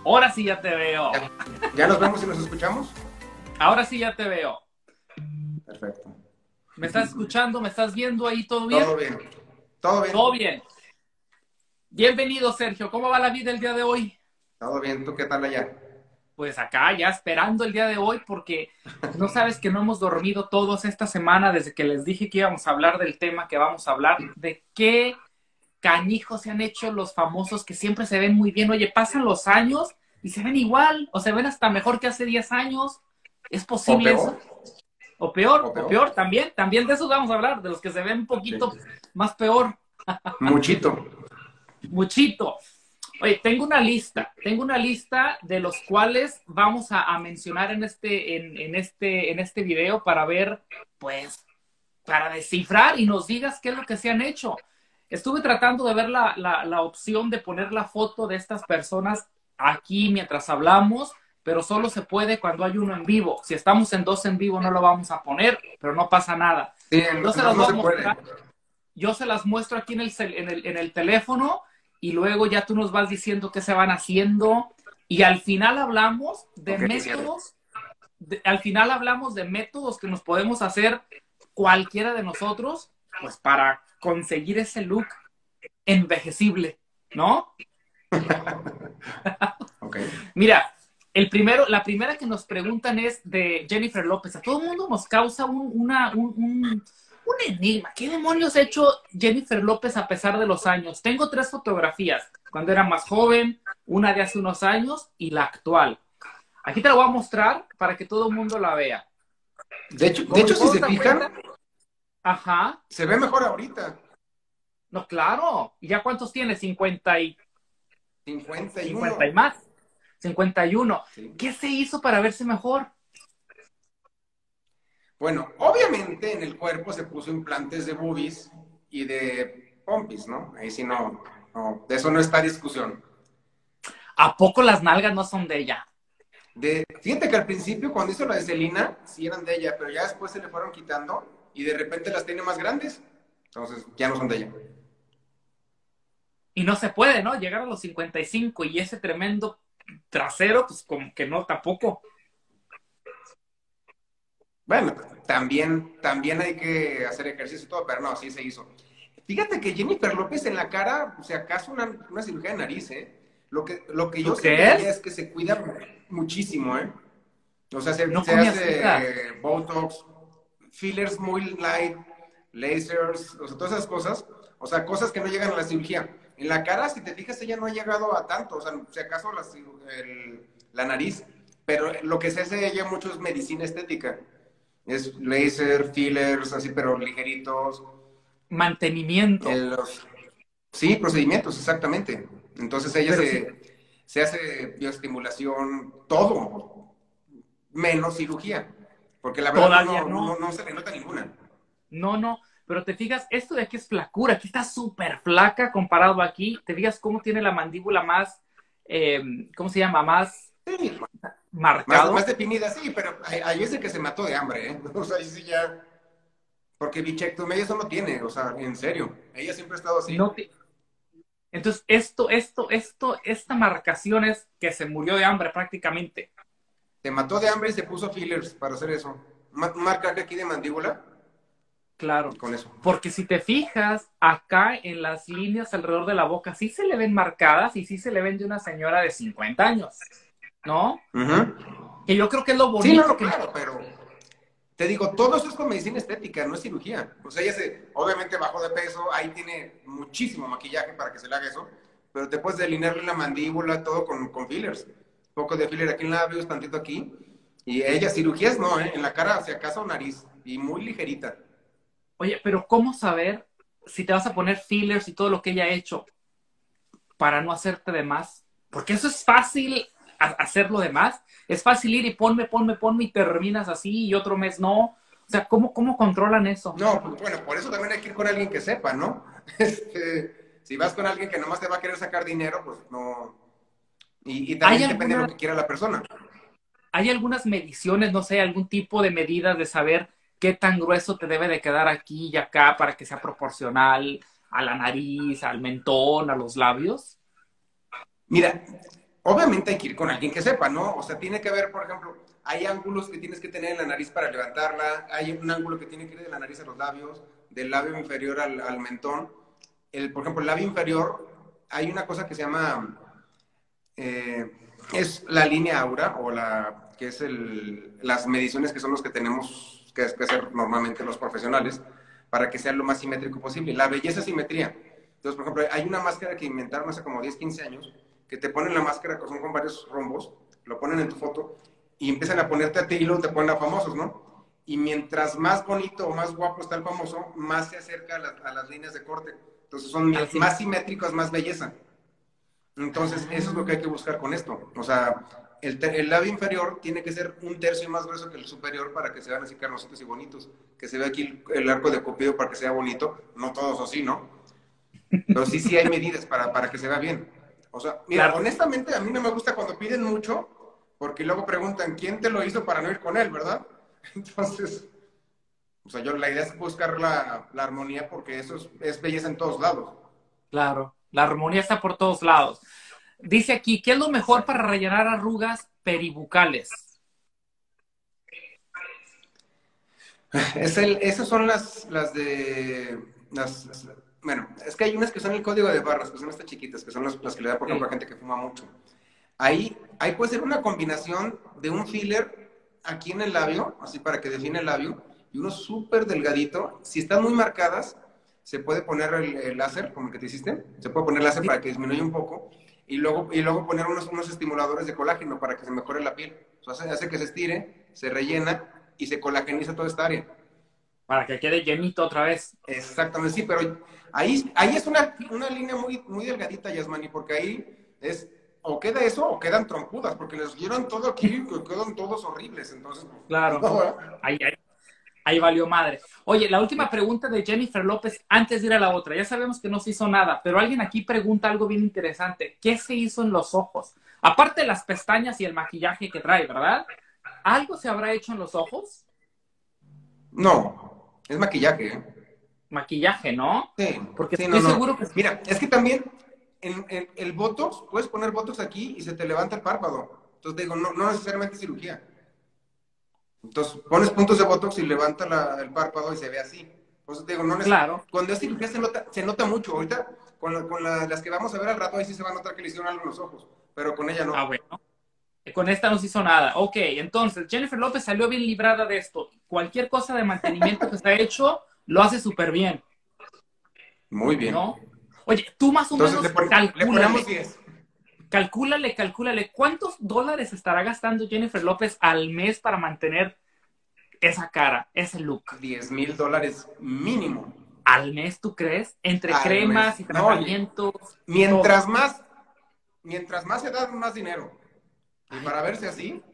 Ahora sí ya te veo. ¿Ya nos vemos y nos escuchamos? Ahora sí ya te veo. Perfecto. ¿Me estás escuchando? ¿Me estás viendo ahí? ¿Todo bien? Todo bien. Todo bien. Todo bien. Bienvenido, Sergio. ¿Cómo va la vida el día de hoy? Todo bien. ¿Tú qué tal allá? Pues acá ya esperando el día de hoy porque no sabes que no hemos dormido todos esta semana desde que les dije que íbamos a hablar del tema que vamos a hablar, de qué canijos se han hecho los famosos que siempre se ven muy bien. Oye, pasan los años y se ven igual o se ven hasta mejor que hace 10 años. ¿Es ¿O posible peor? eso? O ¿O peor? peor, también de esos vamos a hablar, de los que se ven un poquito Sí. más peor. Muchito. Muchito. Oye, tengo una lista de los cuales vamos a mencionar en este video para ver, pues, para descifrar y nos digas qué es lo que se han hecho. Estuve tratando de ver la opción de poner la foto de estas personas aquí mientras hablamos, pero solo se puede cuando hay uno en vivo. Si estamos en dos en vivo no lo vamos a poner, pero no pasa nada. Sí, Yo se no, las no voy a se puede. mostrar, yo se las muestro aquí en el teléfono y luego ya tú nos vas diciendo qué se van haciendo y al final hablamos de Ok, métodos, al final hablamos de métodos que nos podemos hacer cualquiera de nosotros, pues para conseguir ese look envejecible, ¿no? ok. Mira, la primera que nos preguntan es de Jennifer López. A todo el mundo nos causa un enigma. ¿Qué demonios ha hecho Jennifer López a pesar de los años? Tengo tres fotografías, cuando era más joven, una de hace unos años y la actual. Aquí te la voy a mostrar para que todo el mundo la vea. De Como te hecho, si puedo se dar fijan, cuenta, ajá, se ve mejor ahorita. no, claro. ¿Y ya cuántos tiene? 50 y 50 y 51. más. 51. Sí. ¿Qué se hizo para verse mejor? Bueno, obviamente en el cuerpo se puso implantes de boobies y de pompis, ¿no? Ahí sí no, de eso no está discusión. ¿A poco las nalgas no son de ella? Fíjate que al principio, cuando hizo la de Selena, sí eran de ella, pero ya después se le fueron quitando y de repente las tiene más grandes. Entonces, ya no son de ella. Y no se puede, ¿no? Llegar a los 55 y ese tremendo trasero, pues como que no, tampoco. Bueno, también hay que hacer ejercicio y todo, pero no, sí se hizo. Fíjate que Jennifer López en la cara, o sea, acaso una cirugía de nariz, ¿eh? Lo que ¿Tú yo sí de ella crees? es que se cuida muchísimo, ¿eh? O sea, No se come azúcar. hace Botox, fillers muy light, lasers, o sea, todas esas cosas. O sea, cosas que no llegan a la cirugía. En la cara, si te fijas, ella no ha llegado a tanto. O sea, si acaso la nariz. Pero lo que se hace ella mucho es medicina estética. Es laser, fillers, así, pero ligeritos. Mantenimiento. Los, sí, procedimientos, exactamente. Entonces ella Pero sí, se hace bioestimulación, todo, menos cirugía. Porque la verdad todavía no. no se le nota ninguna. No, no. Pero te fijas, esto de aquí es flacura. Aquí está súper flaca comparado aquí. Te fijas cómo tiene la mandíbula más, ¿cómo se llama? Más Sí, más marcado. definida, sí, pero ahí es de que se mató de hambre, ¿eh? O sea, ahí sí ya. Porque bichectomía eso no tiene, o sea, en serio. Ella siempre ha estado así. No te... Entonces, esta marcación es que se murió de hambre prácticamente. Se mató de hambre y se puso fillers para hacer eso. Marca aquí de mandíbula y Claro, con eso. porque si te fijas, acá en las líneas alrededor de la boca sí se le ven marcadas y sí se le ven de una señora de 50 años, ¿no? Ujú. Que yo creo que es lo Sí, no, bonito no, que... claro, pero te digo, todo eso es con medicina estética, no es cirugía. O sea, ella obviamente bajó de peso, ahí tiene muchísimo maquillaje para que se le haga eso, pero te puedes delinearle la mandíbula, todo con fillers. Un poco de filler aquí en labios, tantito aquí. Y ella, cirugías no, ¿eh? En la cara, si acaso, nariz. Y muy ligerita. Oye, pero ¿cómo saber si te vas a poner fillers y todo lo que ella ha hecho para no hacerte de más? Porque eso es fácil hacerlo de más. Es fácil ir y ponme y terminas así y otro mes no. O sea, ¿cómo controlan eso? No, pues bueno, por eso también hay que ir con alguien que sepa, ¿no? Si vas con alguien que nomás te va a querer sacar dinero, pues no. Y ¿Hay también depende de lo que quiera la persona. hay algunas mediciones, no sé, algún tipo de medidas de saber qué tan grueso te debe de quedar aquí y acá para que sea proporcional a la nariz, al mentón, a los labios? Mira, obviamente hay que ir con alguien que sepa, ¿no? O sea, tiene que haber, por ejemplo, hay ángulos que tienes que tener en la nariz para levantarla, hay un ángulo que tiene que ir de la nariz a los labios, del labio inferior al mentón. Por ejemplo, el labio inferior, hay una cosa que se llama, es la línea aura, o que es las mediciones que son los que tenemos que hacer normalmente los profesionales, para que sea lo más simétrico posible. La belleza es simetría. Entonces, por ejemplo, hay una máscara que inventaron hace como 10, 15 años, que te ponen la máscara, que son con varios rombos, lo ponen en tu foto, y empiezan a ponerte a ti y luego te ponen a famosos, ¿no? Y mientras más bonito o más guapo está el famoso, más se acerca a las líneas de corte. Entonces son más simétricos, más belleza. Entonces, eso es lo que hay que buscar con esto. O sea, el labio inferior tiene que ser un tercio más grueso que el superior para que se vean así carnositos y bonitos. Que se vea aquí el arco de Cupido para que sea bonito. No todos así, ¿no? Pero sí hay medidas para que se vea bien. O sea, mira, claro, honestamente a mí no me gusta cuando piden mucho, porque luego preguntan, ¿quién te lo hizo para no ir con él, verdad? Entonces, o sea, la idea es buscar la armonía, porque eso es belleza en todos lados. Claro, la armonía está por todos lados. Dice aquí, ¿qué es lo mejor para rellenar arrugas peribucales? Esas son bueno, es que hay unas que son el código de barras, que son estas chiquitas, que son las que le da, por ejemplo, a gente que fuma mucho. Ahí puede ser una combinación de un filler aquí en el labio, así para que define el labio, y uno súper delgadito. Si están muy marcadas, se puede poner el láser, como el que te hiciste, se puede poner láser para que disminuya un poco, y luego poner unos estimuladores de colágeno para que se mejore la piel. O sea, hace que se estire, se rellena y se colageniza toda esta área. Para que quede llenito otra vez. Exactamente, sí, pero ahí es una línea muy, muy delgadita, Yasmani, porque ahí es, o queda eso o quedan trompudas, porque les dieron todo aquí, quedan todos horribles, entonces. Claro, no, ahí valió madre. Oye, la última pregunta de Jennifer López antes de ir a la otra. Ya sabemos que no se hizo nada, pero alguien aquí pregunta algo bien interesante. ¿Qué se hizo en los ojos? Aparte de las pestañas y el maquillaje que trae, ¿verdad? ¿Algo se habrá hecho en los ojos? No, es maquillaje, ¿eh? Maquillaje, ¿no? Sí, porque sí, estoy seguro que... Mira, es que también en el Botox, puedes poner Botox aquí y se te levanta el párpado. Entonces digo, no necesariamente cirugía. Entonces pones puntos de Botox y levanta el párpado y se ve así. Por eso te digo, no necesariamente. Claro. Cuando es cirugía se nota mucho. Ahorita con las que vamos a ver al rato, ahí sí se va a notar que le hicieron algo en los ojos. Pero con ella no. Ah, bueno. Con esta no se hizo nada. Ok, entonces Jennifer López salió bien librada de esto. Cualquier cosa de mantenimiento que se ha hecho, lo hace súper bien. Muy bien. ¿No? Oye, tú más o entonces, menos le ponemos 10. Calcúlale. ¿Cuántos dólares estará gastando Jennifer López al mes para mantener esa cara, ese look? $10,000 mínimo. ¿Al mes, tú crees? Entre cremas y tratamientos. Mientras más se da, más dinero. Y para verse así,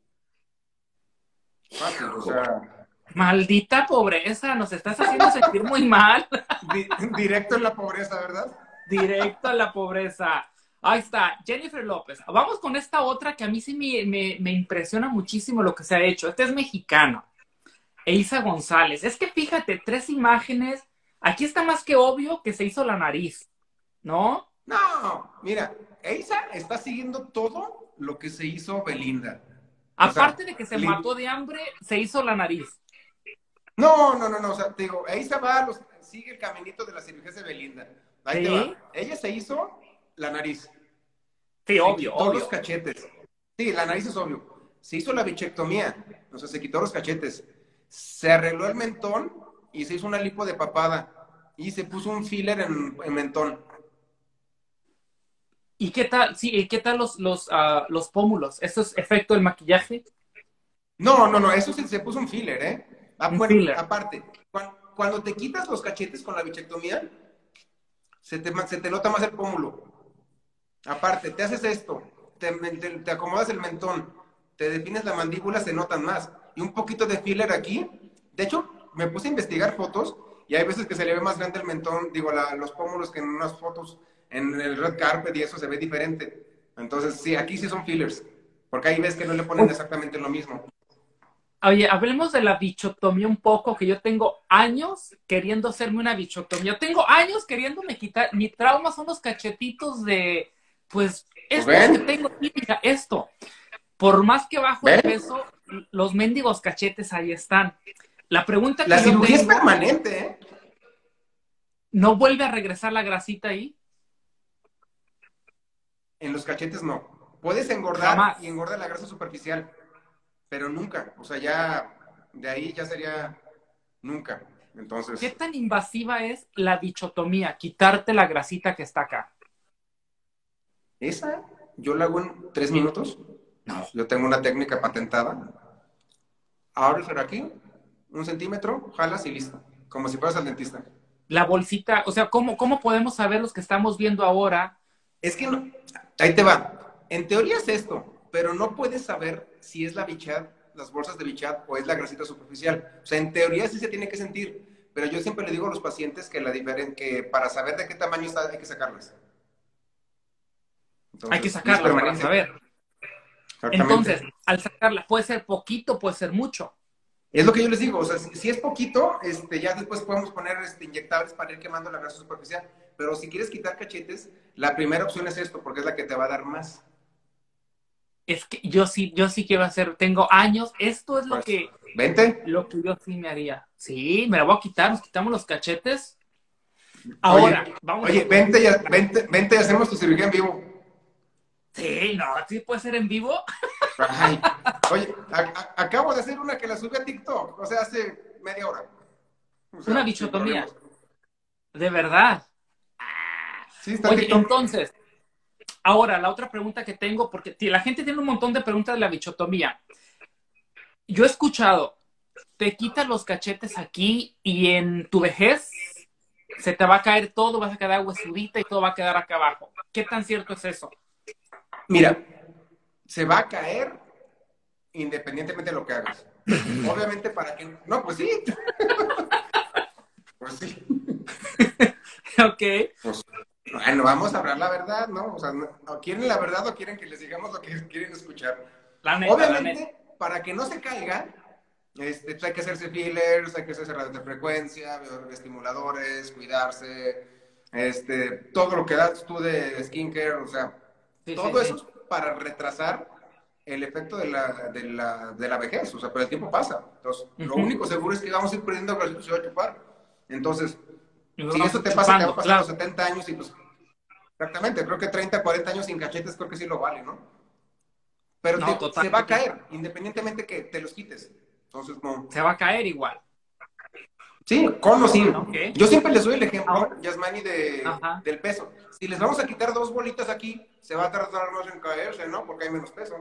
fácil, o sea... Maldita pobreza, nos estás haciendo sentir muy mal. Directo en la pobreza, ¿verdad? Directo a la pobreza. Ahí está, Jennifer López. Vamos con esta otra que a mí sí me impresiona muchísimo lo que se ha hecho. Esta es mexicana. Eiza González. Es que fíjate, 3 imágenes. Aquí está más que obvio que se hizo la nariz, ¿no? No, mira, Eiza está siguiendo todo lo que se hizo Belinda. Aparte de que se mató de hambre, se hizo la nariz. No, o sea, te digo, Eiza sigue el caminito de la cirugía de Belinda. Ahí te va. Ella se hizo la nariz. Sí, obvio. Los cachetes. Sí, la nariz es obvio. Se hizo la bichectomía, o sea, se quitó los cachetes. Se arregló el mentón y se hizo una lipo de papada. Y se puso un filler en mentón. ¿Y qué tal? Sí, ¿y qué tal los pómulos? ¿Eso es efecto del maquillaje? No, eso se puso un filler, ¿eh? Filler. Aparte, cuando te quitas los cachetes con la bichectomía, se te nota más el pómulo. Aparte, te haces esto, te acomodas el mentón, te defines la mandíbula, se notan más. Y un poquito de filler aquí. De hecho, me puse a investigar fotos y hay veces que se le ve más grande el mentón, digo, los pómulos, que en unas fotos en el red carpet y eso se ve diferente. Entonces, sí, aquí sí son fillers, porque ahí ves que no le ponen exactamente lo mismo. Oye, hablemos de la bichectomía un poco, que yo tengo años queriendo hacerme una bichectomía. Tengo años queriéndome quitar. Mi trauma son los cachetitos de Pues Pues esto es que ven, tengo, mira, esto. Por más que bajo de ven. peso, los mendigos cachetes ahí están. La pregunta La que yo cirugía es tengo, permanente, ¿eh? ¿no vuelve a regresar la grasita ahí? En los cachetes no. Puedes engordar y Jamás. engorda la grasa superficial, pero nunca. O sea, ya de ahí ya sería nunca. ¿Qué Entonces, tan invasiva es la bichotomía? Quitarte la grasita que está acá. esa yo la hago en 3 minutos. No. Yo tengo una técnica patentada. Ahora será aquí, 1 centímetro, jalas y listo. Como si fueras al dentista. La bolsita, o sea, ¿cómo podemos saber los que estamos viendo ahora? Es que no, ahí te va. En teoría es esto, pero no puedes saber si es la bichat, las bolsas de bichat o es la grasita superficial. O sea, en teoría sí se tiene que sentir, pero yo siempre le digo a los pacientes que que para saber de qué tamaño está hay que sacarlas. Hay que Entonces, y es sacarlas para permanente. saber. Entonces, Exactamente. al sacarla, puede ser poquito, puede ser mucho. Es lo que yo les digo, o sea, si es poquito, ya después podemos poner inyectables para ir quemando la grasa superficial. Pero si quieres quitar cachetes, la primera opción es esto, porque es la que te va a dar más. Es que yo sí quiero hacer, tengo años, esto es Pues, vente. lo que yo sí me haría. Sí, me la voy a quitar, nos quitamos los cachetes. Oye, Ahora, vamos a... oye, vente y hacemos tu cirugía en vivo. Sí, no, sí puede ser en vivo. Ay, oye, acabo de hacer una que la subí a TikTok, o sea, hace media hora. O Una sea, sin bichotomía, problemas. de verdad. Sí, está en Oye, TikTok. entonces, ahora la otra pregunta que tengo, porque la gente tiene un montón de preguntas de la bichotomía. Yo he escuchado, te quitas los cachetes aquí y en tu vejez se te va a caer todo, vas a quedar huesudita y todo va a quedar acá abajo. ¿Qué tan cierto es eso? Mira, se va a caer independientemente de lo que hagas. Obviamente para que... No, pues sí. Pues sí. Ok, Pues, bueno, vamos a hablar la verdad, ¿no? O sea, ¿o quieren la verdad o quieren que les digamos lo que quieren escuchar? la neta, la neta. Obviamente, para que no se caiga, pues hay que hacerse fillers, hay que hacerse radiofrecuencia, estimuladores, cuidarse, todo lo que das tú de skincare, o sea, Sí, sí, todo eso sí. es para retrasar el efecto de la vejez, o sea, pero el tiempo pasa. Entonces, lo Ujú. único seguro es que vamos a ir perdiendo grasito, se va a chupar. Entonces, Y lo si vamos eso te pasa, te va a chupando, pasar a los claro. 70 años y pues, exactamente, creo que 30, 40 años sin cachetes creo que sí lo vale, ¿no? Pero No, se va a totalmente. caer, independientemente que te los quites. Entonces, no. Se va a caer igual. Sí, con o sin. Ok. Yo siempre les doy el Ahora, ejemplo, Yasmani, ajá, del peso. Si les vamos a quitar 2 bolitas aquí, se va a tardar más en caerse, ¿no? Porque hay menos peso.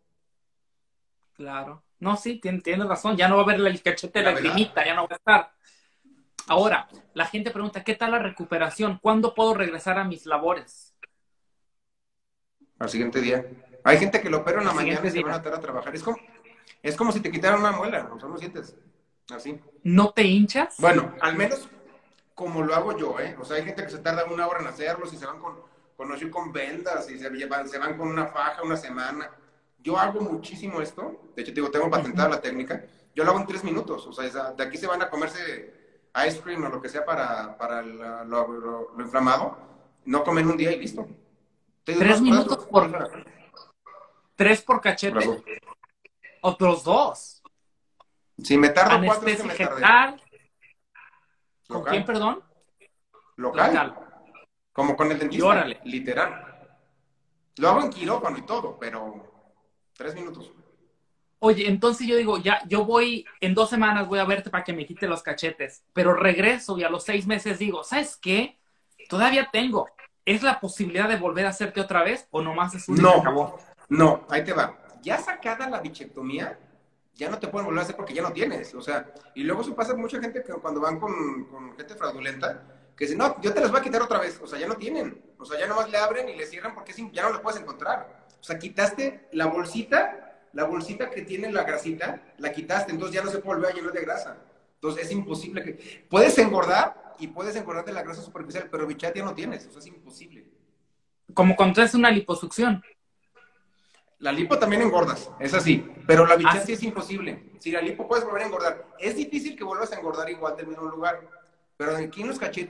claro. No, sí, tienes razón. Ya no va a haber el cachete de la Gravedad. grimita, ya no va a estar. Ahora, la gente pregunta, ¿qué tal la recuperación? ¿Cuándo puedo regresar a mis labores? Al siguiente día. Hay gente que lo opera en la Al mañana y siguiente se van a día. atar a trabajar. Es como si te quitaran una muela, o sea, no sientes. Así. ¿No te hinchas? Bueno, al menos como lo hago yo, ¿eh? O sea, hay gente que se tarda 1 hora en hacerlos y se van con vendas y se van con una faja 1 semana. Yo hago muchísimo esto. De hecho, te digo, tengo patentada Ujú. la técnica. Yo lo hago en 3 minutos. O sea, de aquí se van a comerse ice cream o lo que sea para lo inflamado. No comen un día y listo. Te digo, ¿Tres más por eso. minutos por tres por Por las cachete? dos. ¿Otros dos? Si me tardo 4 es que ¿Anestesia me tardé. general? ¿Con quién, Local. perdón? Local. Local. Como con el Y dentista. órale. Literal. Lo hago en quirófano y todo, pero 3 minutos. Oye, entonces yo digo, ya, yo voy, en 2 semanas voy a verte para que me quite los cachetes, pero regreso y a los 6 meses digo, ¿sabes qué? Todavía tengo. ¿Es la posibilidad de volver a hacerte otra vez o nomás es una y se No, acabó? no, ahí te va. Ya sacada la bichectomía, ya no te pueden volver a hacer porque ya no tienes. O sea, y luego eso pasa mucha gente que cuando van con gente fraudulenta, que dice, no, yo te las voy a quitar otra vez. O sea, ya no tienen. O sea, ya nomás le abren y le cierran porque ya no las puedes encontrar. O sea, quitaste la bolsita que tiene la grasita, la quitaste, entonces ya no se puede volver a llenar de grasa. Entonces es imposible que... Puedes engordar y puedes engordar de la grasa superficial, pero bichat ya no tienes. O sea, es imposible. Como cuando es una liposucción. La lipo también engordas, es así, pero la bichat sí Así. es imposible. Si la lipo puedes volver a engordar. Es difícil que vuelvas a engordar igual del mismo lugar, pero aquí en los cachetes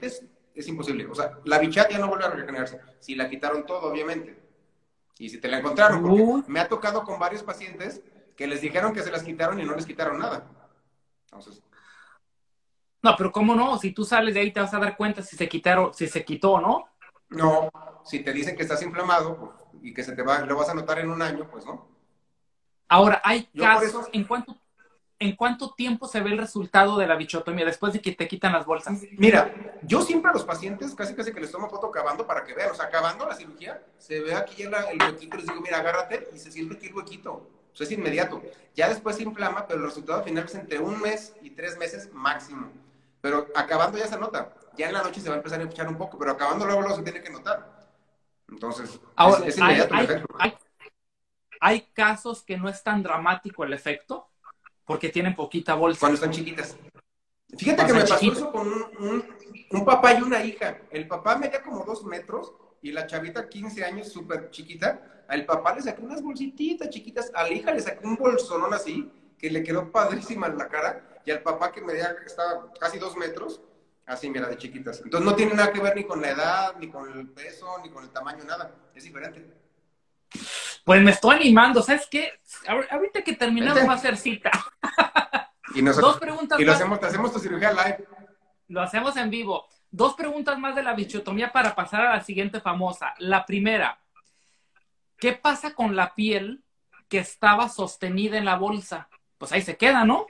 es imposible. O sea, la bichada ya no vuelve a regenerarse. Si la quitaron todo, obviamente. Y si te la encontraron, porque Uy. me ha tocado con varios pacientes que les dijeron que se las quitaron y no les quitaron nada. Entonces, No, pero ¿cómo no? Si tú sales de ahí te vas a dar cuenta si se quitaron, si se quitó o no. no, si te dicen que estás inflamado pues, y que se te va, lo vas a notar en un año, pues no. Ahora, hay Yo por casos, eso, ¿en cuánto tiempo se ve el resultado de la bichotomía después de que te quitan las bolsas? mira, yo siempre a los pacientes casi casi que les tomo foto acabando para que vean, o sea, acabando la cirugía, se ve aquí el huequito, les digo, mira, agárrate y se siente aquí el huequito. O sea, es inmediato. Ya después se inflama, pero el resultado final es entre 1 mes y 3 meses máximo. Pero acabando ya se nota. Ya en la noche se va a empezar a echar un poco, pero acabando luego se tiene que notar. Entonces, Ahora, es inmediato el efecto. hay casos que no es tan dramático el efecto porque tienen poquita bolsa. Cuando están chiquitas. Fíjate que me pasó eso con un papá y una hija. El papá medía como 2 metros y la chavita 15 años, súper chiquita. Al papá le saqué unas bolsititas chiquitas. A la hija le saqué un bolsonón así, que le quedó padrísima en la cara. Y al papá que medía, estaba casi 2 metros, así, mira, de chiquitas. Entonces no tiene nada que ver ni con la edad, ni con el peso, ni con el tamaño, nada. Es diferente. Pues me estoy animando, ¿sabes qué? Ahorita que terminamos va a hacer cita. Y Dos preguntas y más. te hacemos tu cirugía live. Lo hacemos en vivo. 2 preguntas más de la bichotomía para pasar a la siguiente famosa. La primera, ¿qué pasa con la piel que estaba sostenida en la bolsa? Pues ahí se queda, ¿no?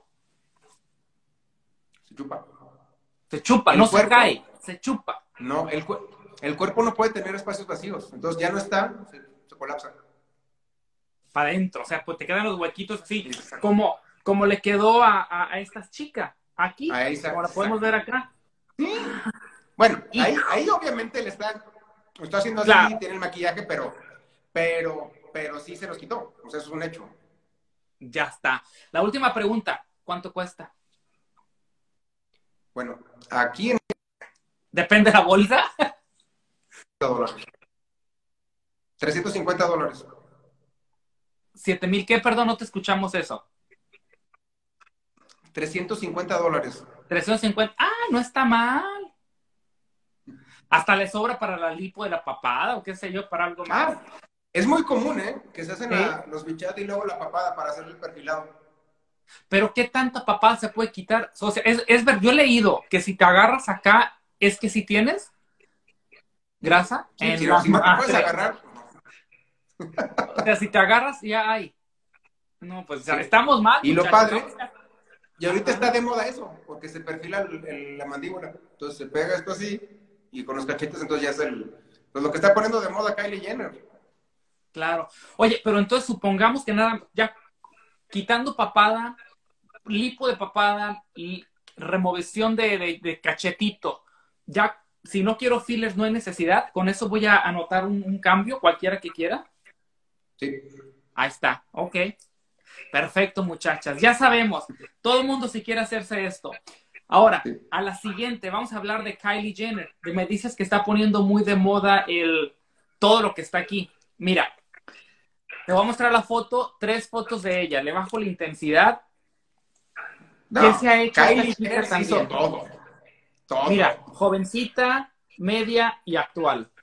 Se chupa. Se chupa, no se cae, se chupa. No, el cuerpo no puede tener espacios vacíos. Entonces ya no está, se colapsa. Para adentro, o sea, pues te quedan los huequitos así, como le quedó a esta chica, aquí, como la podemos ver acá. Sí. Bueno, ahí obviamente lo está haciendo así, claro. Tiene el maquillaje, pero sí se los quitó. O sea, eso es un hecho. Ya está. La última pregunta, ¿cuánto cuesta? Bueno, aquí en... ¿Depende de la bolsa? $350. $350. 7,000, ¿qué? Perdón, no te escuchamos eso. $350. 350. Ah, no está mal. Hasta le sobra para la lipo de la papada o qué sé yo, para algo más. Es muy común, ¿eh? Que se hacen los bichados y luego la papada para hacer el perfilado. Pero ¿qué tanta papada se puede quitar? O sea, yo he leído que si te agarras acá, es que si tienes grasa. Sí, si no te puedes agarrar. O sea, si te agarras, ya hay. No, pues o sea, estamos mal. Y lo padre, y ahorita está de moda eso, porque se perfila la mandíbula. Entonces se pega esto así, y con los cachetes, entonces ya es pues lo que está poniendo de moda Kylie Jenner. Claro. Oye, pero entonces supongamos que nada, ya quitando papada, lipo de papada, remoción de cachetito, ya, si no quiero fillers, no hay necesidad. Con eso voy a anotar un cambio, cualquiera que quiera. Sí. Ahí está, ok. Perfecto, muchachas. Ya sabemos, todo el mundo si quiere hacerse esto. Ahora, a la siguiente, vamos a hablar de Kylie Jenner. Me dices que está poniendo muy de moda todo lo que está aquí. Mira, te voy a mostrar la foto, 3 fotos de ella. Le bajo la intensidad. No, ¿Qué se ha hecho? Kylie Jenner se hizo todo. Mira, jovencita, media y actual.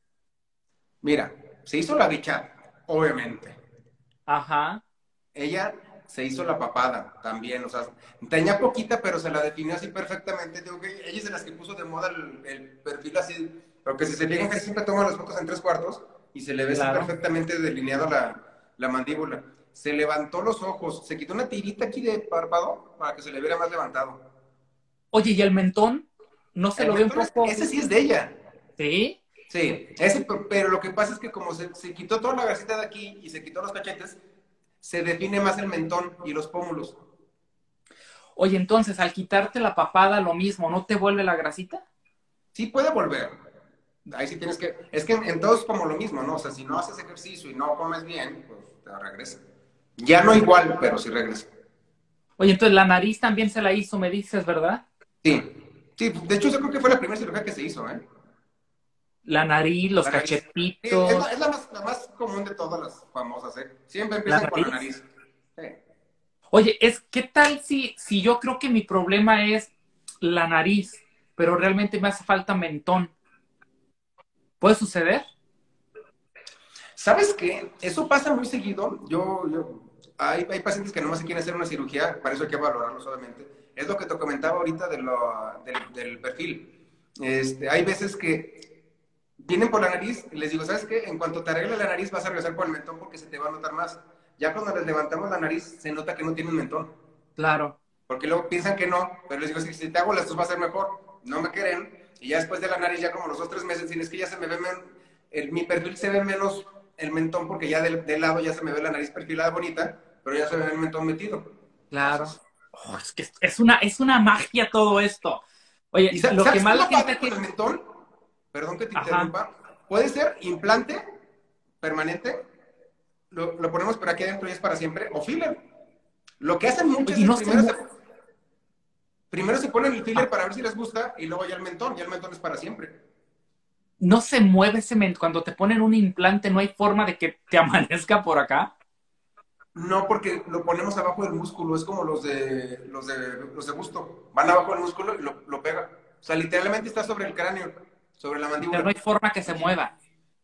Mira, se hizo la bichada, obviamente. Ajá. Ella se hizo la papada también, o sea, tenía poquita, pero se la definió así perfectamente. Digo que ella es de las que puso de moda el perfil así, porque si se fijan que siempre toma las fotos en 3/4 y se le ve así perfectamente delineado la mandíbula. Se levantó los ojos, se quitó una tirita aquí de párpado para que se le viera más levantado. Oye, ¿y el mentón? ¿No se lo ve un poco? Ese sí es de ella. ¿Sí? Sí, pero lo que pasa es que como se quitó toda la grasita de aquí y se quitó los cachetes, se define más el mentón y los pómulos. Oye, entonces, al quitarte la papada, lo mismo, ¿no te vuelve la grasita? Sí puede volver. Ahí sí tienes que... Es que en todos es como lo mismo, ¿no? O sea, si no haces ejercicio y no comes bien, pues te regresa. Ya no igual, pero sí regresa. Oye, entonces la nariz también se la hizo, me dices, ¿verdad? Sí. Sí, de hecho yo creo que fue la primera cirugía que se hizo, ¿eh? La nariz, los cachetitos. Sí, es la más común de todas las famosas, ¿eh? Siempre empiezan con la nariz. Sí. Oye, ¿qué tal si yo creo que mi problema es la nariz, pero realmente me hace falta mentón. ¿Puede suceder? ¿Sabes qué? Eso pasa muy seguido. Hay pacientes que nomás se quieren hacer una cirugía, para eso hay que valorarlos, obviamente. Es lo que te comentaba ahorita del perfil. Hay veces que vienen por la nariz y les digo, ¿sabes qué? En cuanto te arregle la nariz vas a regresar por el mentón porque se te va a notar más. Ya cuando les levantamos la nariz se nota que no tienen mentón. Claro. Porque luego piensan que no, pero les digo, si te hago las dos va a ser mejor. No me quieren. Y ya después de la nariz, ya como los 2 o 3 meses, dicen, es que ya se me ve mi perfil se ve menos el mentón porque ya del lado ya se me ve la nariz perfilada bonita, pero ya se ve el mentón metido. Claro. Entonces, Es que es una magia todo esto. Oye, ¿y lo que sabes qué más es la lo padre gente con que... el mentón? Perdón que te Ajá. interrumpa. Puede ser implante permanente, lo ponemos por aquí adentro y es para siempre, o filler. Lo que hacen Oye, muchos y es no se, primero se ponen el filler para ver si les gusta y luego ya el mentón es para siempre. no se mueve ese mentón. Cuando te ponen un implante, no hay forma de que te amanezca por acá. No, porque lo ponemos abajo del músculo, es como los de busto. Van abajo del músculo y lo pega. O sea, literalmente está sobre el cráneo, sobre la Pero no mandíbula. hay forma que se Aquí. mueva.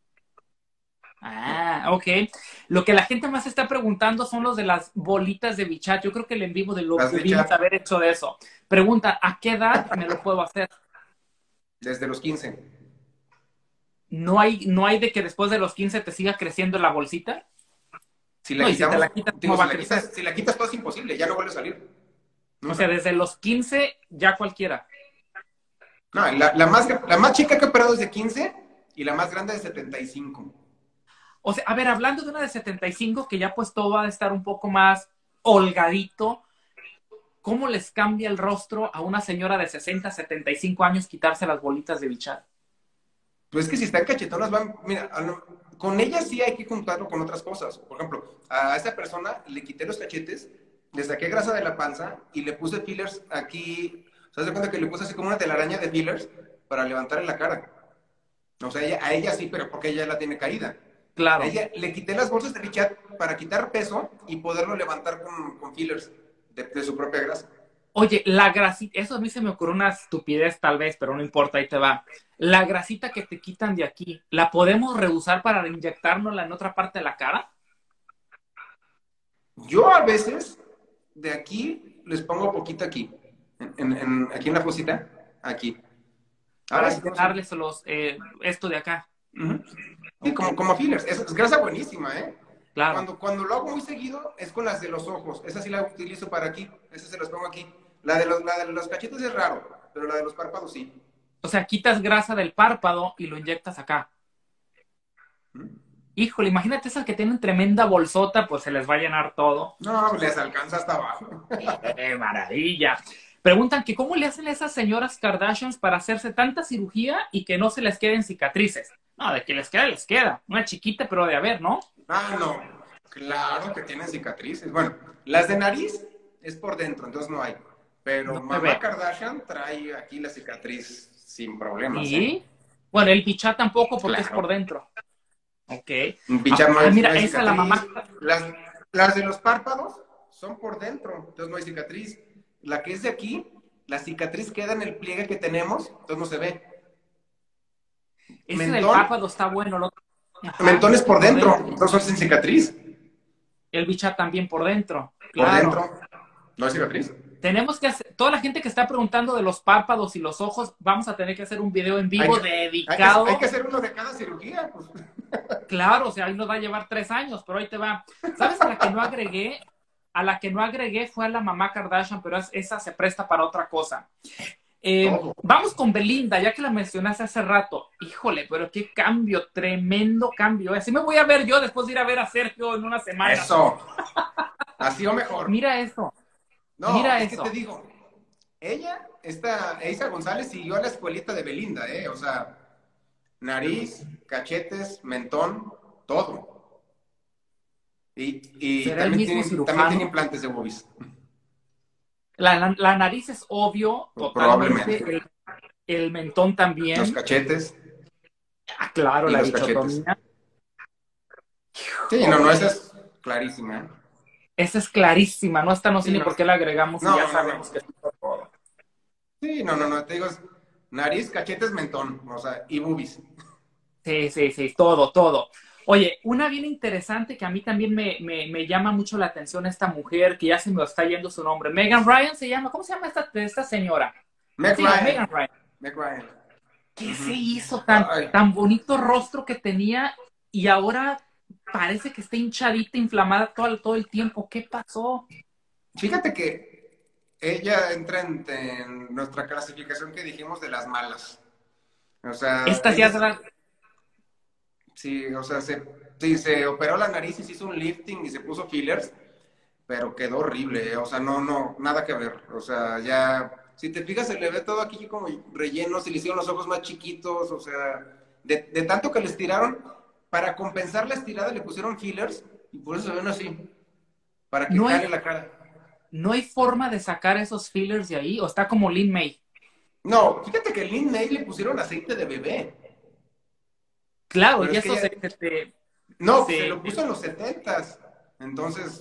Ah, ok. Lo que la gente más está preguntando son los de las bolitas de bichat. Yo creo que el en vivo de lo Las de pudimos chat haber hecho de eso. Pregunta, ¿a qué edad me lo puedo hacer? desde los 15. No hay de que después de los 15 te siga creciendo la bolsita? Si la No, y si te quitamos, la quitas, digo, ¿cómo va a crecer? si la quitas todo es imposible, ya no vuelve a salir. O sea, Nunca. desde los 15 ya cualquiera. No, la más chica que he operado es de 15 y la más grande de 75. O sea, a ver, hablando de una de 75 que ya pues todo va a estar un poco más holgadito, ¿cómo les cambia el rostro a una señora de 60, 75 años quitarse las bolitas de bichat? Pues es que si están cachetonas, mira, con ellas sí hay que juntarlo con otras cosas. Por ejemplo, a esa persona le quité los cachetes, le saqué grasa de la panza y le puse fillers aquí. O sea, se cuenta que le puse así como una telaraña de fillers para levantarle la cara. O sea, a ella sí, pero porque ella la tiene caída. A Claro. ella le quité las bolsas de bichat para quitar peso y poderlo levantar con fillers de su propia grasa. Oye, la grasita, eso a mí se me ocurrió una estupidez tal vez, pero no importa, ahí te va. La grasita que te quitan de aquí, ¿la podemos reusar para inyectárnosla en otra parte de la cara? Yo a veces de aquí les pongo poquito aquí, aquí en la fosita, aquí. A Para veces, no sé. llenarles esto de acá. Ujú. Sí, Ok, como fillers. Es grasa buenísima, ¿eh? claro. Cuando lo hago muy seguido es con las de los ojos. Esa sí la utilizo para aquí. Esa se las pongo aquí. La de los cachetes es raro, pero la de los párpados sí. O sea, quitas grasa del párpado y lo inyectas acá. ¿Mm? Híjole, imagínate esas que tienen tremenda bolsota, pues se les va a llenar todo. No, les alcanza hasta abajo. Maravilla! Preguntan que cómo le hacen a esas señoras Kardashians para hacerse tanta cirugía y que no se les queden cicatrices. No, de que les queda, les queda. Una chiquita, pero de haber, ¿no? Ah, no. Claro que tienen cicatrices. Bueno, las de nariz es por dentro, entonces no hay. Pero No se mamá ve. Kardashian trae aquí la cicatriz sin problemas, ¿eh? Y, bueno, el pichá tampoco porque es por Claro. dentro. Ok. Un pichar no Mira, hay esa la cicatriz. mamá. Las de los párpados son por dentro, entonces no hay cicatriz. La que es de aquí, la cicatriz queda en el pliegue que tenemos, entonces no se ve. Ese del Mentón, párpado está bueno. Ajá, mentón es por dentro, entonces son sin cicatriz. el bicha también por dentro. Por Claro. dentro, no hay cicatriz. Tenemos que hacer, toda la gente que está preguntando de los párpados y los ojos, vamos a tener que hacer un video en Hay vivo que, hay dedicado. que hacer uno de cada cirugía. Pues. Claro, o sea, ahí nos va a llevar 3 años, pero ahí te va. ¿Sabes a la que no agregué? A la que no agregué fue a la mamá Kardashian, pero esa se presta para otra cosa. Vamos con Belinda, ya que la mencionaste hace rato. Híjole, pero qué cambio, tremendo cambio. Así me voy a ver yo después de ir a ver a Sergio en una semana. Eso. Así o mejor. Mira eso. No, Mira es eso. que te digo, Eiza González siguió a la escuelita de Belinda, ¿eh? O sea, nariz, cachetes, mentón, todo. Y ¿Será el mismo también tiene cirujano? implantes de boobies. La nariz es obvio, totalmente. Probablemente. El mentón Los también. cachetes Ah, claro, y la los cachetes. bichotomía. Sí, no, esa es clarísima, ¿eh? Esa es clarísima, ¿no? Esta no sé Sí, ni no, por qué la agregamos y no, ya no, sabemos no. que es todo. Sí, no, te digo, Nariz, cachetes, mentón, o sea, y boobies. Sí, sí, sí, todo, todo. Oye, una bien interesante que a mí también me llama mucho la atención esta mujer, que ya se me está yendo su nombre. Megan Ryan se llama, ¿cómo se llama esta señora? Meg Sí, Ryan. Megan Ryan. Meg Ryan. ¿Qué se Ujú. hizo Ay, tan bonito rostro que tenía y ahora parece que está hinchadita, inflamada todo el tiempo? ¿Qué pasó? fíjate que ella entra en nuestra clasificación que dijimos de las malas. O sea, Esta ya se va. sí, o sea, sí, se operó la nariz y se hizo un lifting y se puso fillers, pero quedó horrible, o sea, nada que ver. O sea, ya, si te fijas, se le ve todo aquí como relleno, se le hicieron los ojos más chiquitos, o sea, de tanto que le estiraron, para compensar la estirada le pusieron fillers y por eso se ven así, para que No hay, jale la cara. no hay forma de sacar esos fillers de ahí, o está como Lin May. No, fíjate que a Lin May le pusieron aceite de bebé, Claro, pero y es que eso ella, se, se, se- no, pues se se- lo puso en los setentas, entonces,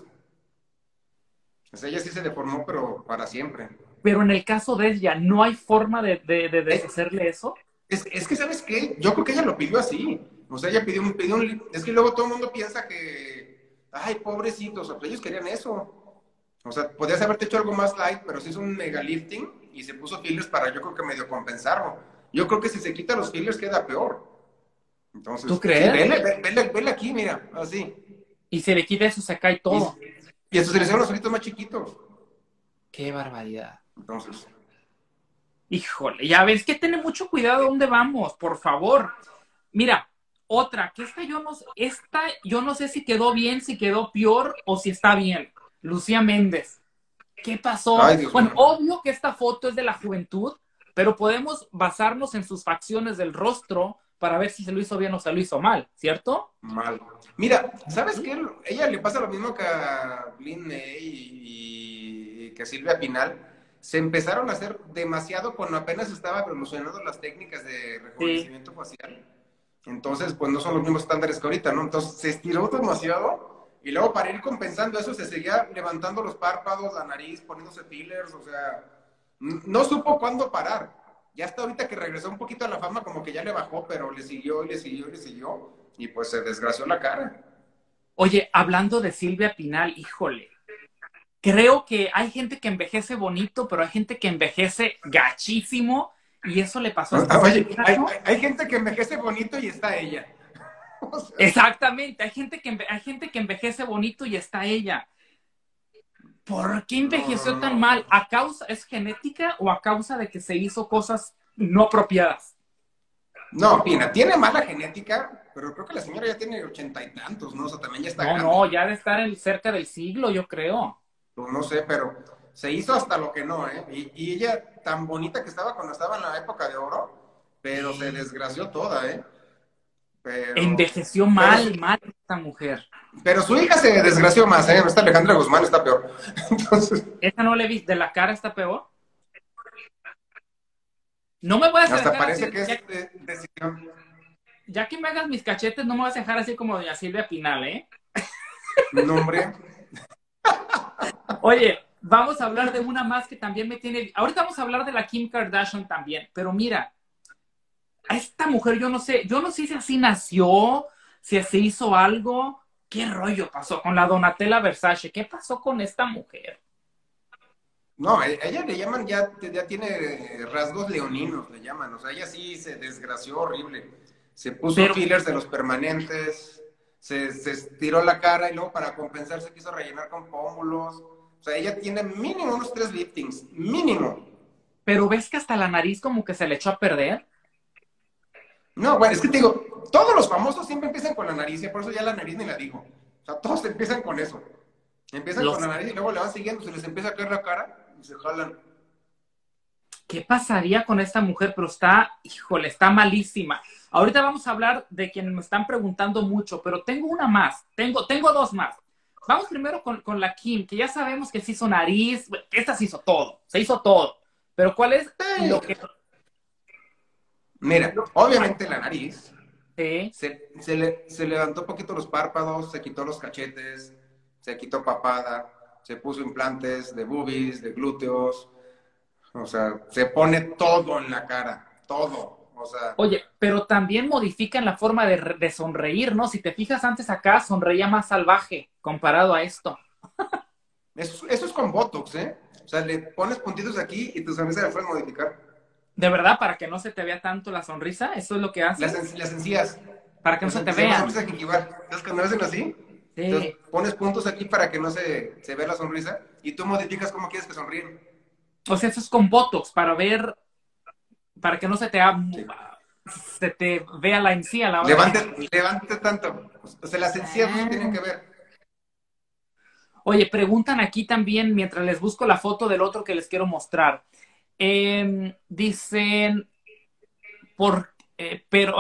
pues ella sí se deformó, pero para siempre. pero en el caso de ella, ¿no hay forma de Eh, deshacerle eso? es que, ¿sabes qué? Yo creo que ella lo pidió así. O sea, ella pidió. Es que luego todo el mundo piensa que, ay, pobrecitos, o sea, pues ellos querían eso. O sea, podías haberte hecho algo más light, pero se hizo un mega lifting y se puso fillers para, yo creo que medio compensarlo. Yo creo que si se quita los fillers queda peor. ¿Tú Entonces, sí, crees? vele aquí, mira, así. Y se le quita eso, se cae Y, todo. y eso se le hicieron los ojitos más chiquitos. Qué barbaridad. Entonces, Híjole, ya ves que tener mucho cuidado a dónde vamos, por favor. Mira, otra, que esta yo no sé si quedó bien, si quedó peor o si está bien. Lucía Méndez. ¿Qué pasó? ay, Dios Bueno, mío. obvio que esta foto es de la juventud, pero podemos basarnos en sus facciones del rostro para ver si se lo hizo bien o se lo hizo mal, ¿cierto? Mal. Mira, ¿sabes qué? Ella le pasa lo mismo que a Lin May y que a Silvia Pinal. Se empezaron a hacer demasiado cuando apenas estaba evolucionando las técnicas de Sí. rejuvenecimiento facial. Entonces, pues no son los mismos estándares que ahorita, ¿no? Entonces se estiró demasiado y luego para ir compensando eso se seguía levantando los párpados, la nariz, poniéndose fillers, o sea, no supo cuándo parar. Ya hasta ahorita que regresó un poquito a la fama, como que ya le bajó, pero le siguió y le siguió y le siguió y pues se desgració la cara. Oye, hablando de Silvia Pinal, híjole, creo que hay gente que envejece bonito, pero hay gente que envejece gachísimo y eso le pasó a esta Oye, señora, ¿no? hay gente que envejece bonito y está ella. O sea, Exactamente, hay gente que envejece bonito y está ella. ¿Por qué no, no, envejeció tan no. mal? ¿A causa, es genética o a causa de que se hizo cosas no apropiadas? No, Pina, tiene mala genética, pero creo que la señora ya tiene 80 y tantos, ¿no? O sea, también ya está No, grande. no, ya de estar cerca del siglo, yo creo. Pues no sé, pero se hizo hasta lo que no, ¿eh? Y ella, tan bonita que estaba cuando estaba en la época de oro, pero se desgració toda, ¿eh? Pero, Envejeció pero, mal, mal esta mujer. pero su hija se desgració más, ¿eh? Esta Alejandra Guzmán está peor. Entonces, ¿Esa no le vi de la cara está peor? No me voy a hasta dejar parece así, que ya, es decisión. ya que me hagas mis cachetes, no me vas a dejar así como doña Silvia Pinal, ¿eh? Nombre. Oye, vamos a hablar de una más que también me tiene. Ahorita vamos a hablar de la Kim Kardashian también, pero mira, a esta mujer yo no sé si así nació, si se hizo algo. ¿Qué rollo pasó con la Donatella Versace? ¿Qué pasó con esta mujer? No, a ella le llaman, ya tiene rasgos leoninos, le llaman. O sea, ella sí se desgració horrible. Se puso Pero, fillers de los permanentes, se estiró la cara y luego para compensar se quiso rellenar con pómulos. O sea, ella tiene mínimo unos 3 liftings, mínimo. pero ves que hasta la nariz como que se le echó a perder. No, bueno, es que te digo, todos los famosos siempre empiezan con la nariz, y por eso ya la nariz ni la digo. O sea, todos empiezan con eso. Empiezan con la Los, nariz y luego le van siguiendo, se les empieza a caer la cara y se jalan. ¿Qué pasaría con esta mujer? Pero está, híjole, está malísima. Ahorita vamos a hablar de quien me están preguntando mucho, pero tengo una más, tengo dos más. Vamos primero con la Kim, que ya sabemos que se hizo nariz, esta se hizo todo. Pero ¿cuál es Sí. lo que... Mira, obviamente la nariz, Sí, se levantó un poquito los párpados, se quitó los cachetes, se quitó papada, se puso implantes de boobies, de glúteos, o sea, se pone todo en la cara, todo. O sea, Oye, pero también modifican la forma de sonreír, ¿no? Si te fijas antes acá, sonreía más salvaje comparado a esto. eso es con Botox, ¿eh? O sea, le pones puntitos aquí y tu sonrisa la puedes modificar. De verdad, para que no se te vea tanto la sonrisa, eso es lo que hacen, Las encías. para que no se te Se llama vean. sonrisa gingival. Entonces, cuando hacen así, entonces Sí. pones puntos aquí para que no se vea la sonrisa y tú modificas cómo quieres que sonríen. O sea, eso es con Botox, para ver, para que no Sí. se te vea la encía a la hora de... Levante tanto. O sea, las encías no se tienen Ah. que ver. Oye, preguntan aquí también, mientras les busco la foto del otro que les quiero mostrar. Dicen, pero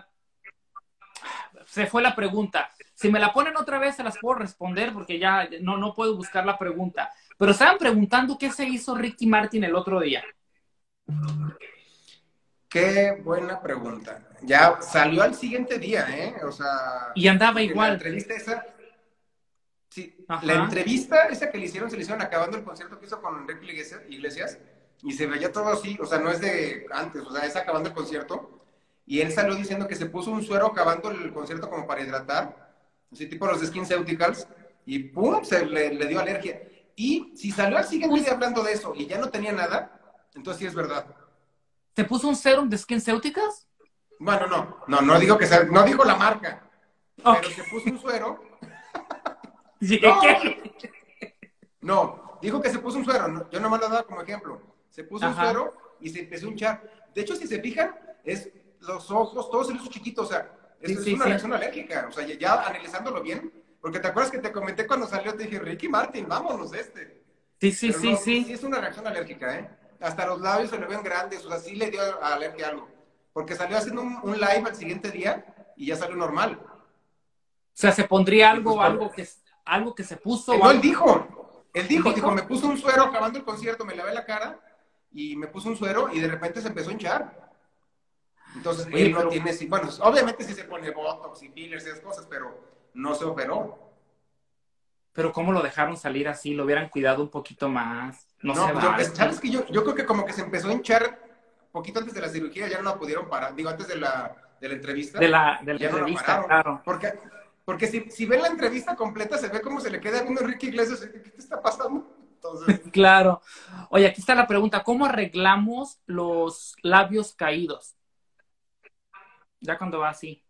se fue la pregunta. Si me la ponen otra vez, se las puedo responder porque ya no puedo buscar la pregunta. Pero estaban preguntando qué se hizo Ricky Martin el otro día. Qué buena pregunta. Ya salió al siguiente día, ¿eh? O sea, Y andaba porque la igual. entrevista esa, sí, la Ajá. entrevista esa que le hicieron, se le hicieron acabando el concierto que hizo con Enrique Iglesias, y se veía todo así, o sea, no es de antes, o sea, es acabando el concierto, y él salió diciendo que se puso un suero acabando el concierto como para hidratar, así tipo los SkinCeuticals, y ¡pum! Le dio alergia. Y si salió al siguiente Uy, día hablando de eso y ya no tenía nada, entonces sí es verdad. ¿se puso un serum de SkinCeuticals? Bueno, no digo que sea, no dijo la marca, Ok. pero se puso un suero. Dije, No, ¿qué? no, dijo que se puso un suero. Yo nomás lo daba como ejemplo. Se puso un Ajá. suero y se empezó a hinchar. De hecho, si se fijan, es los ojos, todos se los hizo chiquitos. O sea, Sí, eso es sí, una sí. reacción alérgica. O sea, ya analizándolo bien, porque te acuerdas que te comenté cuando salió, te dije, Ricky Martin, vámonos este. Sí, sí, Pero sí, no, sí, sí. sí es una reacción alérgica, ¿eh? Hasta los labios se le ven grandes, o sea, sí le dio alergia a algo. Porque salió haciendo un live al siguiente día y ya salió normal. O sea, se pondría Y pues algo que se puso o no, algo. él ¿Él dijo, dijo? me puso un suero acabando el concierto, me lavé la cara y me puso un suero y de repente se empezó a hinchar. Entonces, Oye, él no tiene, bueno, obviamente sí se pone botox y fillers y esas cosas, pero no se operó. pero ¿cómo lo dejaron salir así? Lo hubieran cuidado un poquito más. No No, se pues vale. ¿sabes qué? Yo creo que como que se empezó a hinchar poquito antes de la cirugía, ya no la pudieron parar, digo, antes de la entrevista, De la y ya no la entrevista, pararon. claro. Porque si ven la entrevista completa, se ve cómo se le queda viendo Enrique Iglesias, ¿qué te está pasando? Entonces, Claro. Oye, aquí está la pregunta. ¿Cómo arreglamos los labios caídos? Ya cuando va así.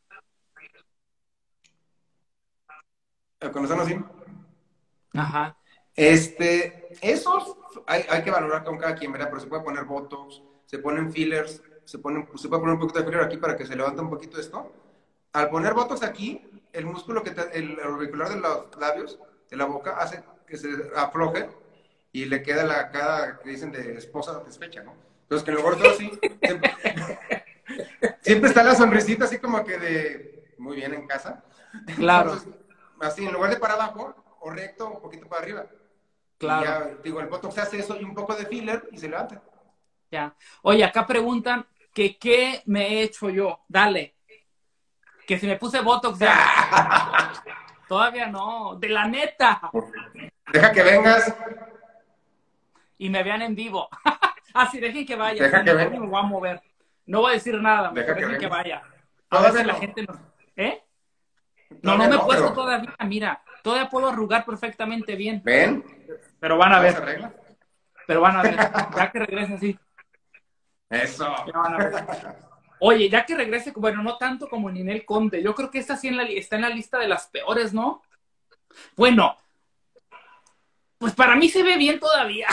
conocemos así. Ajá. Esos hay que valorar con cada quien, ¿verdad? Pero se puede poner botox, se ponen fillers, se puede poner un poquito de filler aquí para que se levante un poquito esto. Al poner botox aquí, el músculo el auricular de los labios, de la boca, hace que se afloje y le queda la cara que dicen de esposa despecha, ¿no? Entonces, que en lugar de todo así, siempre está la sonrisita así como que de muy bien en casa. Claro, Entonces, así, en lugar de para abajo o recto, un poquito para arriba. Y claro. ya, digo, el botox hace eso y un poco de filler y se levanta. Ya. Oye, acá preguntan que qué me he hecho yo. Dale. Que si me puse Botox ya. Todavía no. De la neta. Deja que vengas, Y me vean en vivo. Ah, sí, dejen que vaya. deja Sí, que mejor ni vengas, me voy a mover. No voy a decir nada. Mejor deja que dejen que vengas. vaya. A ver Todavía si la no, gente nos... ¿Eh? No, no todavía me he no, puesto pero todavía. Mira, todavía puedo arrugar perfectamente bien. ven, Pero van a todo se ver. arregla. Pero van a ver. Ya que regrese así. Eso. Ya van a ver. Oye, ya que regrese, bueno, no tanto como Ninel Conde. Yo creo que esta sí está en la lista de las peores, ¿no? Bueno, pues para mí se ve bien todavía.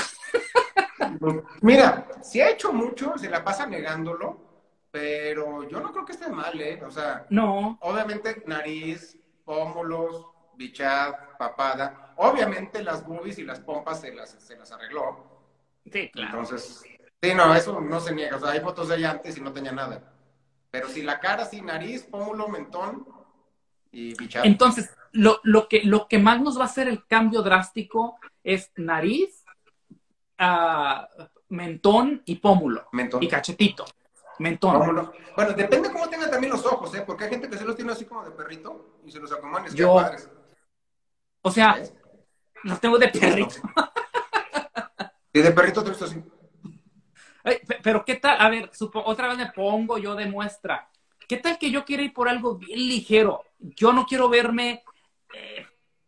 Mira, si ha hecho mucho, se la pasa negándolo, pero yo no creo que esté mal, ¿eh? O sea, No, obviamente nariz, pómulos, bichad, papada. Obviamente las boobies y las pompas se las arregló. sí, claro. Entonces, sí, no, eso no se niega. O sea, hay fotos de ella antes y no tenía nada. Pero si la cara, sí, nariz, pómulo, mentón y bichad. Entonces, lo que más nos va a hacer el cambio drástico es nariz, mentón y pómulo. Mentón, Y cachetito. Mentón. pómulo. Bueno, depende cómo tengan también los ojos, ¿eh? Porque hay gente que se los tiene así como de perrito y se los acomodan y les quedan Yo, padres. o sea, ¿Ves? los tengo de Eso. perrito. Y de perrito te he visto así. Pero ¿qué tal? A ver, otra vez me pongo yo de muestra. ¿Qué tal que yo quiera ir por algo bien ligero? Yo no quiero verme eh,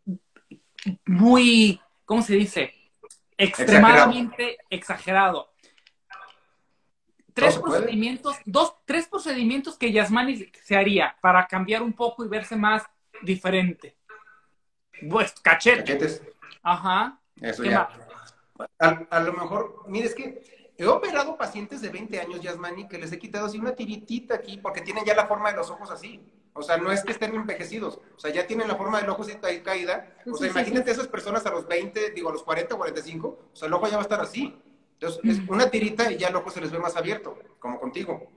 muy, ¿cómo se dice? Exagerado. Extremadamente exagerado. Todo se puede. Tres procedimientos que Yasmani se haría para cambiar un poco y verse más diferente. Pues, cachete. Cachetes. Ajá. Eso ¿Qué más? ya. A lo mejor, mire, es que he operado pacientes de 20 años, Yasmani, que les he quitado así una tiritita aquí, porque tienen ya la forma de los ojos así. O sea, no es que estén envejecidos, o sea, ya tienen la forma del ojo así ahí caída. Sí, O sea, sí, sí, imagínate sí. esas personas a los 20, digo, a los 40, 45, o sea, el ojo ya va a estar así. Entonces, es una tirita y ya el ojo se les ve más abierto, como contigo.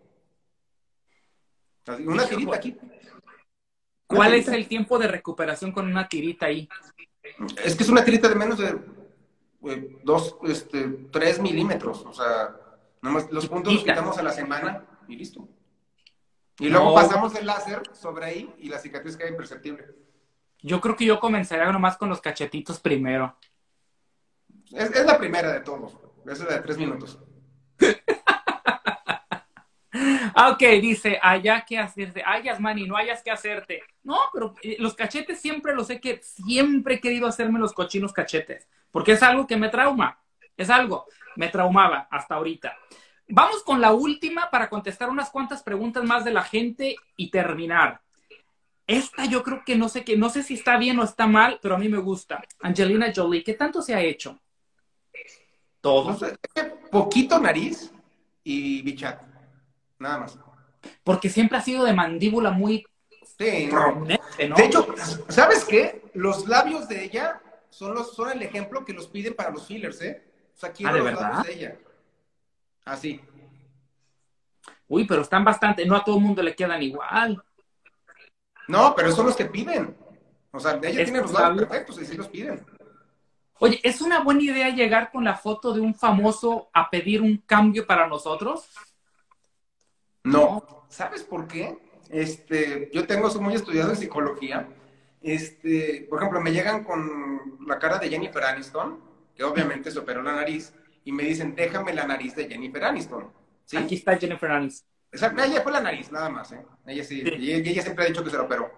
Así, una tirita Hijo, aquí, una ¿cuál es tirita. el tiempo de recuperación con una tirita ahí? Es que es una tirita de menos de 3 milímetros, o sea, nomás los puntos los Chiquitita. quitamos a la semana y listo. Y luego No, pasamos el láser sobre ahí y la cicatriz queda imperceptible. yo creo que yo comenzaría nomás con los cachetitos primero. Es la primera de todos, esa es la de 3 minutos. Ah, ok, dice, allá que hacerte. Ay, Yasmani, no hayas que hacerte. No, pero los cachetes siempre los sé que siempre he querido hacerme los cochinos cachetes, porque es algo que me trauma. Es algo, me traumaba hasta ahorita. Vamos con la última para contestar unas cuantas preguntas más de la gente y terminar. Esta yo creo que no sé qué, no sé si está bien o está mal, pero a mí me gusta. Angelina Jolie, ¿qué tanto se ha hecho? No Todo. sé, poquito nariz y bichat, nada más. Porque siempre ha sido de mandíbula muy Sí, no. prominente, De ¿no? hecho, ¿sabes qué? Los labios de ella son el ejemplo que los piden para los fillers, ¿eh? O sea, Ah, quiero ¿de los labios verdad? de ella. Así. Uy, pero están bastante, no a todo el mundo le quedan igual. No, pero son los que piden. O sea, ella tiene los Estos labios labios. perfectos y sí los piden. Oye, ¿es una buena idea llegar con la foto de un famoso a pedir un cambio para nosotros? No. No. ¿Sabes por qué? Yo tengo eso muy estudiado en psicología. Por ejemplo, me llegan con la cara de Jennifer Aniston, que obviamente se operó la nariz, y me dicen, déjame la nariz de Jennifer Aniston. Aquí ¿Sí? está Jennifer Aniston. Ella fue la nariz, nada más, ¿eh? Ella sí, Sí. y ella siempre ha dicho que se la operó.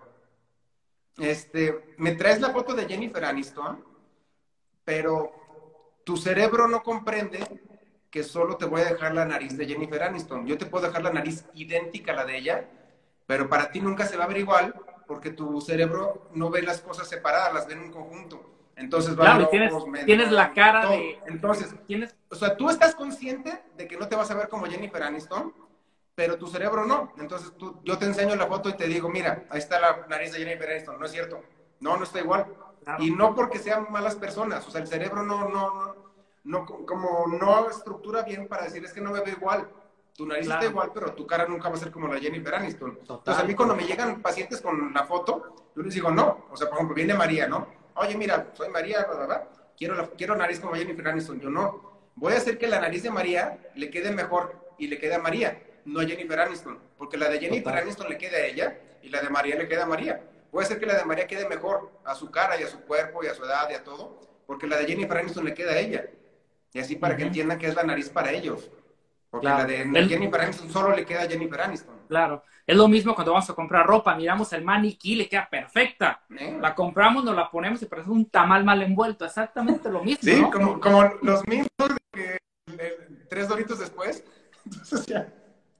Me traes la foto de Jennifer Aniston, pero tu cerebro no comprende que solo te voy a dejar la nariz de Jennifer Aniston. Yo te puedo dejar la nariz idéntica a la de ella, pero para ti nunca se va a ver igual porque tu cerebro no ve las cosas separadas, las ve en un conjunto. Entonces va a ver Claro, y tienes, ojos, tienes la cara todo. de. Entonces, Tienes. o sea, tú estás consciente de que no te vas a ver como Jennifer Aniston, pero tu cerebro no. Entonces yo te enseño la foto y te digo, mira, ahí está la nariz de Jennifer Aniston. No es cierto. No, no está igual. Y Claro, no porque sean malas personas. O sea, el cerebro no, como no estructura bien para decir, es que no me ve igual. Tu nariz está claro, igual, pero tu cara nunca va a ser como la Jennifer Aniston. Entonces, a mí total. cuando me llegan pacientes con la foto, yo les digo, no. O sea, por ejemplo, viene María, ¿no? Oye, mira, soy María, bla, bla, bla. Quiero nariz como Jennifer Aniston. Yo no. Voy a hacer que la nariz de María le quede mejor y le quede a María, no a Jennifer Aniston. Porque la de Jennifer Total. Aniston le queda a ella y la de María le queda a María. Voy a hacer que la de María quede mejor a su cara y a su cuerpo y a su edad y a todo, porque la de Jennifer Aniston le queda a ella. Y así para que Ujú, entiendan que es la nariz para ellos. Porque la claro. de Jennifer Aniston solo le queda a Jennifer Aniston. Claro. Es lo mismo cuando vamos a comprar ropa. Miramos el maniquí, le queda perfecta. ¿Eh? La compramos, nos la ponemos y parece un tamal mal envuelto. Exactamente lo mismo, Sí, ¿no? como los mismos de que 3 doritos después. Entonces ya.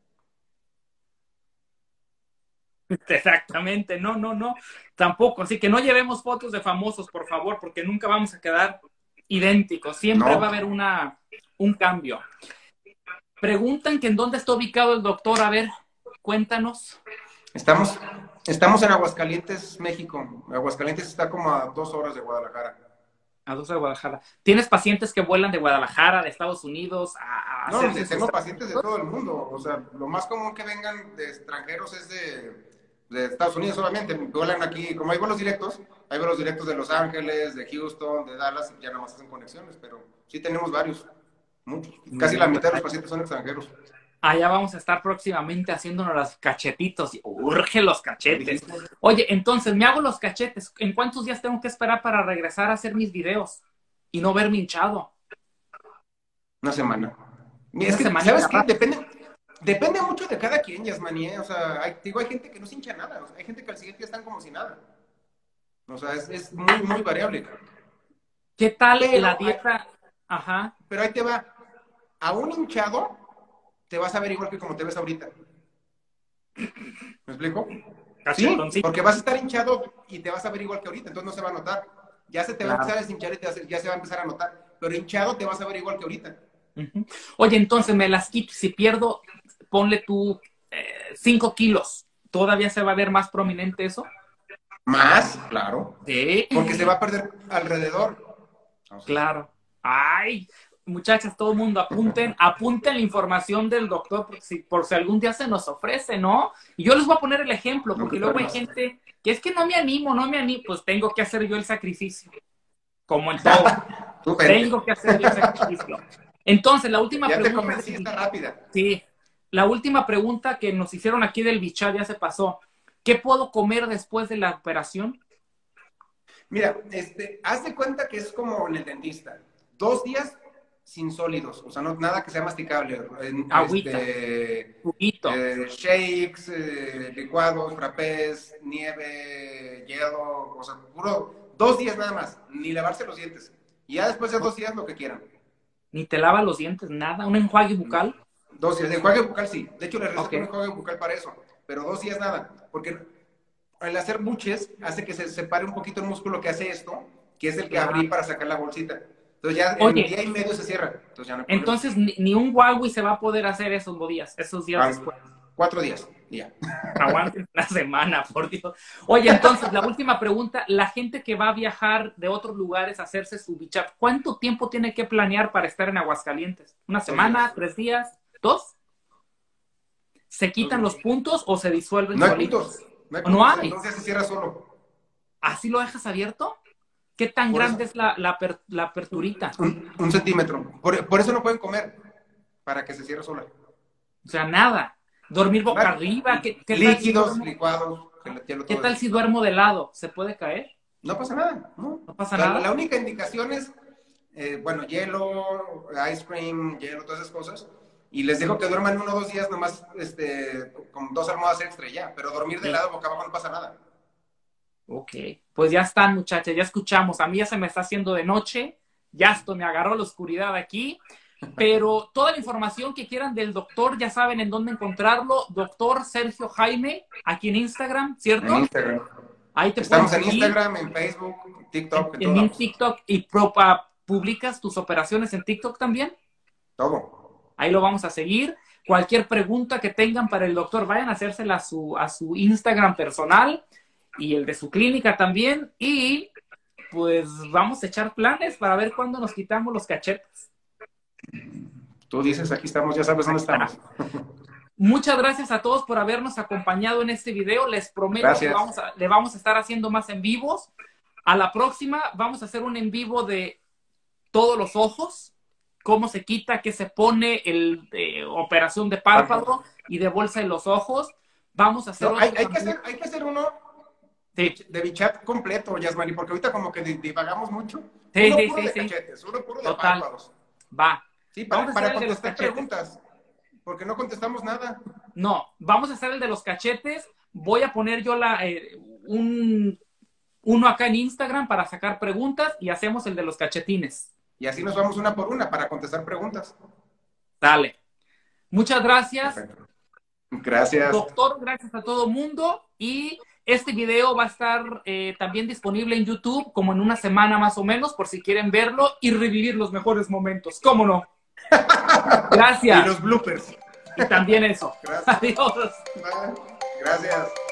Exactamente. No, no, no. Tampoco. Así que no llevemos fotos de famosos, por favor, porque nunca vamos a quedar idénticos. Siempre va a No. haber un cambio. Preguntan que en dónde está ubicado el doctor. A ver, cuéntanos. Estamos, estamos en Aguascalientes, México. Aguascalientes está como a 2 horas de Guadalajara. A dos de Guadalajara. ¿Tienes pacientes que vuelan de Guadalajara, de Estados Unidos, a No, hacerse sus tengo pacientes de tratamientos? todo el mundo. O sea, lo más común que vengan de extranjeros es de Estados Unidos solamente. Vuelan aquí, como hay vuelos directos de Los Ángeles, de Houston, de Dallas, y ya nada más hacen conexiones, pero sí tenemos varios, muchos. Casi la No, pues mitad de los pacientes son extranjeros. allá vamos a estar próximamente haciéndonos los cachetitos. Urge los Ya cachetes. dijiste, Oye, entonces me hago los cachetes. ¿En cuántos días tengo que esperar para regresar a hacer mis videos y no verme hinchado? una semana. Es Una que, semanita ¿sabes qué? rápido. Depende mucho de cada quien, Yasmani, ¿eh? O sea, hay gente que no se hincha nada, o sea, hay gente que al siguiente día están como si nada. O sea, es muy, muy variable. ¿Qué tal la Pero, dieta? Ajá, pero ahí te va. A un hinchado te vas a ver igual que como te ves ahorita. ¿Me explico? Sí, cachetoncito. porque vas a estar hinchado y te vas a ver igual que ahorita, entonces no se va a notar. Ya se te va a Claro. empezar a deshinchar y ya se va a empezar a notar. Pero hinchado te vas a ver igual que ahorita. Ujú. Oye, entonces me las quito. Si pierdo, ponle tú 5 kilos. ¿Todavía se va a ver más prominente eso? Más, claro. Sí. Porque se va a perder alrededor. Entonces, Claro. Ay, muchachas, todo el mundo apunten la información del doctor por si algún día se nos ofrece, ¿no? Y yo les voy a poner el ejemplo, nunca porque está luego de hay más. gente que es que no me animo, pues tengo que hacer yo el sacrificio, como en todo. Tú vente. Tengo que hacer yo el sacrificio. Entonces, la última Ya te pregunta, convencí, está rápida. sí, la última pregunta que nos hicieron aquí del bichar ya se pasó. ¿Qué puedo comer después de la operación? Mira, haz de cuenta que es como en el dentista. 2 días sin sólidos, o sea, no, nada que sea masticable. Agüita, juguito. Shakes, licuados, frappés, nieve, hielo, o sea, puro 2 días nada más, ni lavarse los dientes. Y ya después de 2 días lo que quieran. Ni te lava los dientes, nada. Un enjuague bucal. 2 días. De enjuague bucal sí. De hecho, les Ok. receto un enjuague bucal para eso. Pero 2 días nada. Porque al hacer buches hace que se separe un poquito el músculo que hace esto, que es el que Claro. abrí para sacar la bolsita. Entonces ya en Oye, día y medio se cierra. Entonces ya no hay problema. entonces ni un Huawei se va a poder hacer esos días Ah, después. 4 días. Y ya. Aguanten una semana, por Dios. Oye, entonces, la última pregunta, la gente que va a viajar de otros lugares a hacerse su bichap, ¿cuánto tiempo tiene que planear para estar en Aguascalientes? ¿Una 2 semana, días. 3 días, 2? ¿Se 2 quitan días. los puntos o se disuelven No hay solitos? puntos. No hay ¿O no puntos. hay? Entonces se cierra solo. ¿Así lo dejas abierto? ¿Qué tan Por eso. grande es la aperturita? Un centímetro. Por eso no pueden comer. Para que se cierre sola. O sea, nada. Dormir boca Nada. arriba. ¿Qué tal si Líquidos, duermo? licuados, ¿Qué todo tal eso. si duermo de lado? ¿Se puede caer? No pasa nada, ¿no? ¿No pasa O sea, nada? la única indicación es, bueno, hielo, ice cream, hielo, todas esas cosas. Y les dejo que duerman 1 o 2 días nomás, con 2 almohadas extra y ya. Pero dormir de Sí. lado boca abajo no pasa nada. Ok, pues ya están, muchachas, ya escuchamos. A mí ya se me está haciendo de noche, ya esto me agarró la oscuridad aquí, pero toda la información que quieran del doctor, ya saben en dónde encontrarlo. Doctor Sergio Jaime, aquí en Instagram, En ¿cierto? Instagram. Ahí te pueden Estamos en seguir Instagram, en Facebook, TikTok, en en todos mi lados. TikTok y publicas tus operaciones en TikTok también. Todo. Ahí lo vamos a seguir. Cualquier pregunta que tengan para el doctor, vayan a hacérsela a su Instagram personal y el de su clínica también. Y pues vamos a echar planes para ver cuándo nos quitamos los cachetes. Tú dices, aquí estamos, ya sabes dónde estamos. Muchas gracias a todos por habernos acompañado en este video. Les prometo que Gracias. le vamos a estar haciendo más en vivos. A la próxima vamos a hacer un en vivo de todos los ojos, cómo se quita, qué se pone, operación de párpado y de bolsa en los ojos. Vamos a hacer No, otro hay también. que hacer uno Sí, de Bichat completo, Yasmani, porque ahorita como que divagamos mucho. sí, Uno sí, puro sí, de sí. cachetes, uno puro de Total. párpados. Va. Sí, Vamos a hacer para el de los contestar cachetes. preguntas, porque no contestamos nada. No, vamos a hacer el de los cachetes. Voy a poner yo uno acá en Instagram para sacar preguntas y hacemos el de los cachetines. Y así nos vamos una por una para contestar preguntas. Dale. Muchas gracias. Perfecto. Gracias. Doctor, gracias a todo mundo. Y este video va a estar también disponible en YouTube como en una semana más o menos, por si quieren verlo y revivir los mejores momentos. ¿Cómo no? Gracias. Y los bloopers. Y también eso. Gracias. Adiós. Gracias.